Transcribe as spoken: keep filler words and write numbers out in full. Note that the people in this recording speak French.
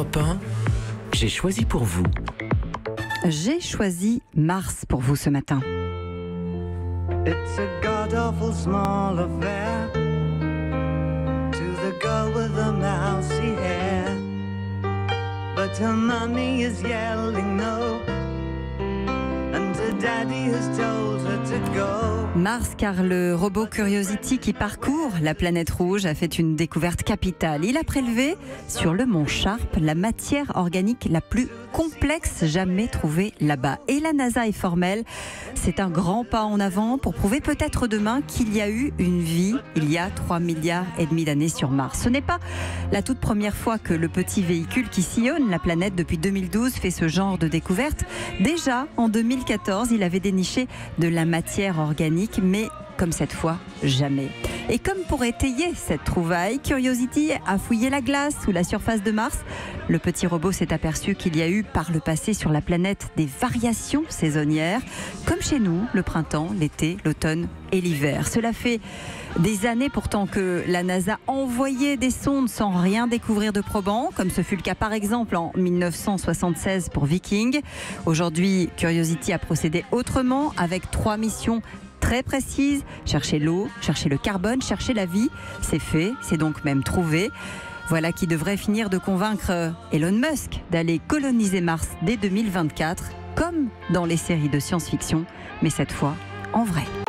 Europe un, j'ai choisi pour vous. J'ai choisi Mars pour vous ce matin. It's a god-awful small affair to the girl with the mousy hair, but her mommy is yelling no, and her daddy has told her to go. Mars, car le robot Curiosity qui parcourt la planète rouge a fait une découverte capitale. Il a prélevé sur le mont Sharp la matière organique la plus complexe jamais trouvée là-bas. Et la NASA est formelle. C'est un grand pas en avant pour prouver peut-être demain qu'il y a eu une vie il y a trois milliards et demi d'années sur Mars. Ce n'est pas la toute première fois que le petit véhicule qui sillonne la planète depuis deux mille douze fait ce genre de découverte. Déjà en deux mille quatorze, il avait déniché de la matière organique, mais comme cette fois, jamais. Et comme pour étayer cette trouvaille, Curiosity a fouillé la glace sous la surface de Mars. Le petit robot s'est aperçu qu'il y a eu par le passé sur la planète des variations saisonnières, comme chez nous, le printemps, l'été, l'automne et l'hiver. Cela fait des années pourtant que la NASA envoyait des sondes sans rien découvrir de probant, comme ce fut le cas par exemple en mille neuf cent soixante-seize pour Viking. Aujourd'hui, Curiosity a procédé autrement avec trois missions très précise, chercher l'eau, chercher le carbone, chercher la vie. C'est fait, c'est donc même trouvé. Voilà qui devrait finir de convaincre Elon Musk d'aller coloniser Mars dès deux mille vingt-quatre, comme dans les séries de science-fiction, mais cette fois en vrai.